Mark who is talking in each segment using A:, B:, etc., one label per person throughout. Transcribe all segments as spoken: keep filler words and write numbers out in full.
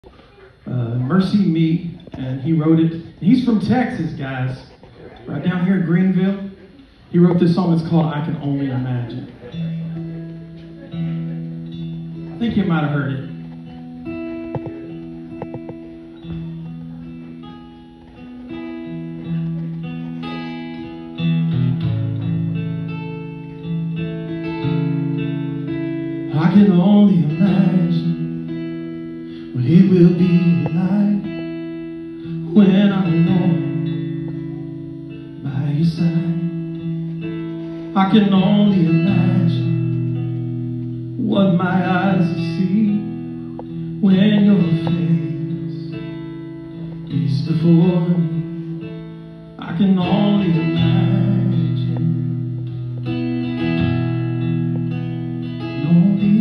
A: uh, Mercy Me, and he wrote it. He's from Texas, guys, right down here in Greenville. He wrote this song. It's called I Can Only Imagine. I think you might have heard it. I can only imagine what it will be like when I'm alone by your side. I can only imagine what my eyes will see when your face is before me. I can only imagine, only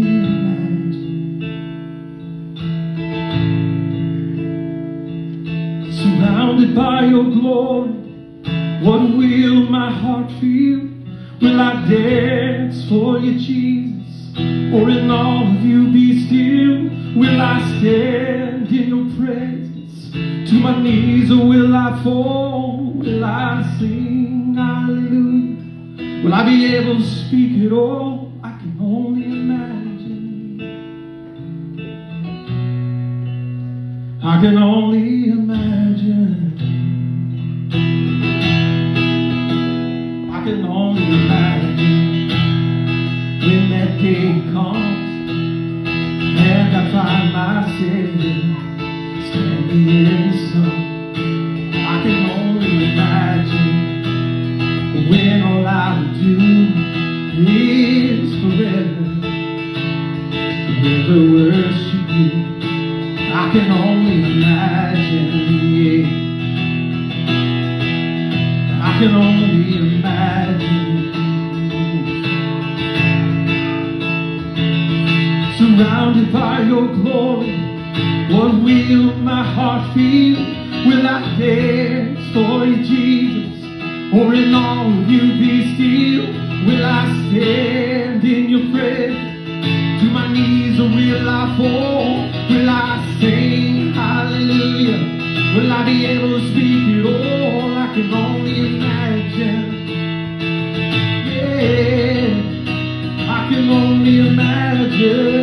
A: imagine. Surrounded by your glory, what will my heart feel? Will I dance for you, Jesus? Or in all of you be still? Will I stand in your presence to my knees, or will I fall? Will I sing hallelujah? Will I be able to speak at all? I can only imagine. I can only imagine. I can only imagine when that day comes and I find myself standing in the sun. I can only imagine when all I would do is forever, forever worship you. I can only imagine, yeah. I can only imagine. Surrounded by your glory, what will my heart feel? Will I dance for you, Jesus? Or in all of you be still? Will I stand in your presence to my knees, or will I fall? Will I sing hallelujah? Will I be able to speak at all? I can only imagine. Yeah, I can only imagine.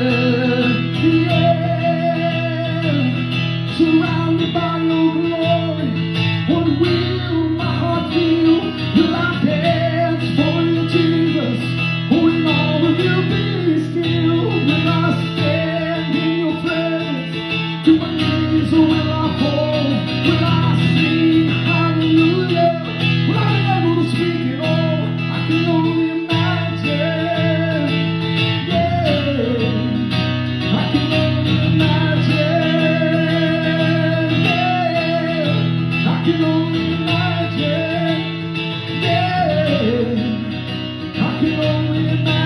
A: Yeah, surrounded by your glory, what will my heart feel? Will I dance for you, Jesus? Or in all of you be still? Will I stand in your presence to my knees, or will I fall? Will I sing hallelujah? Will I be able to speak at all? I can only imagine. Yeah, I can only imagine. Yeah, I can only imagine. Yeah, I can only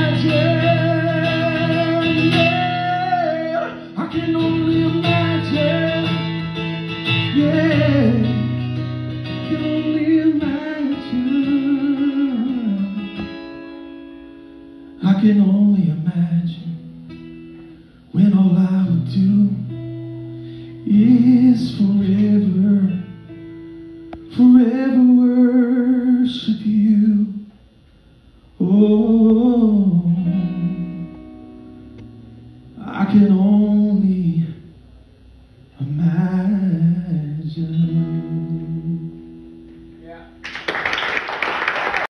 A: imagine. Yeah, I can only imagine. Yeah, I can only imagine. I can only imagine when all I would do is forever, forever worship you. Oh, I can only imagine. Yeah.